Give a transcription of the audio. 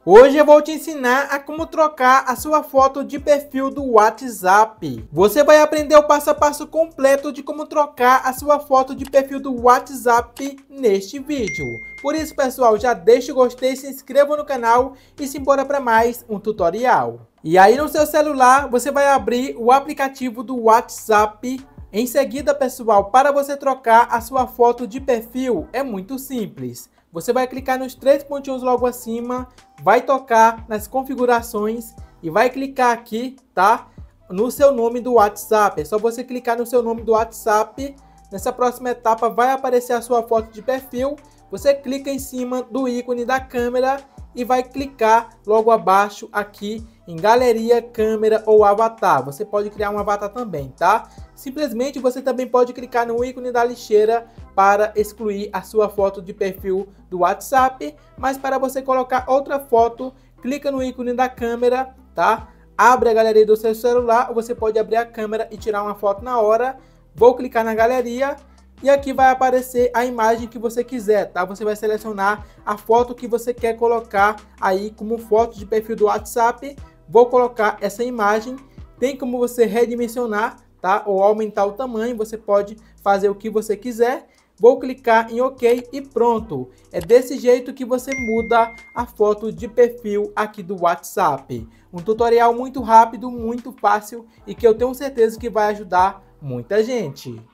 Hoje eu vou te ensinar a como trocar a sua foto de perfil do WhatsApp. Você vai aprender o passo a passo completo de como trocar a sua foto de perfil do WhatsApp neste vídeo. Por isso, pessoal, já deixa o gostei, se inscreva no canal e simbora para mais um tutorial. E aí no seu celular, você vai abrir o aplicativo do WhatsApp. Em seguida, pessoal, para você trocar a sua foto de perfil, é muito simples. Você vai clicar nos três pontinhos logo acima, vai tocar nas configurações e vai clicar aqui, tá? No seu nome do WhatsApp. É só você clicar no seu nome do WhatsApp. Nessa próxima etapa vai aparecer a sua foto de perfil. Você clica em cima do ícone da câmera e vai clicar logo abaixo aqui em galeria, câmera ou avatar. Você pode criar um avatar também, tá? Simplesmente você também pode clicar no ícone da lixeira para excluir a sua foto de perfil do WhatsApp, mas para você colocar outra foto, clica no ícone da câmera, tá? Abre a galeria do seu celular, ou você pode abrir a câmera e tirar uma foto na hora. Vou clicar na galeria e aqui vai aparecer a imagem que você quiser, tá? Você vai selecionar a foto que você quer colocar aí como foto de perfil do WhatsApp. Vou colocar essa imagem, tem como você redimensionar, tá? Ou aumentar o tamanho, você pode fazer o que você quiser. Vou clicar em OK e pronto. É desse jeito que você muda a foto de perfil aqui do WhatsApp. Um tutorial muito rápido, muito fácil e que eu tenho certeza que vai ajudar muita gente.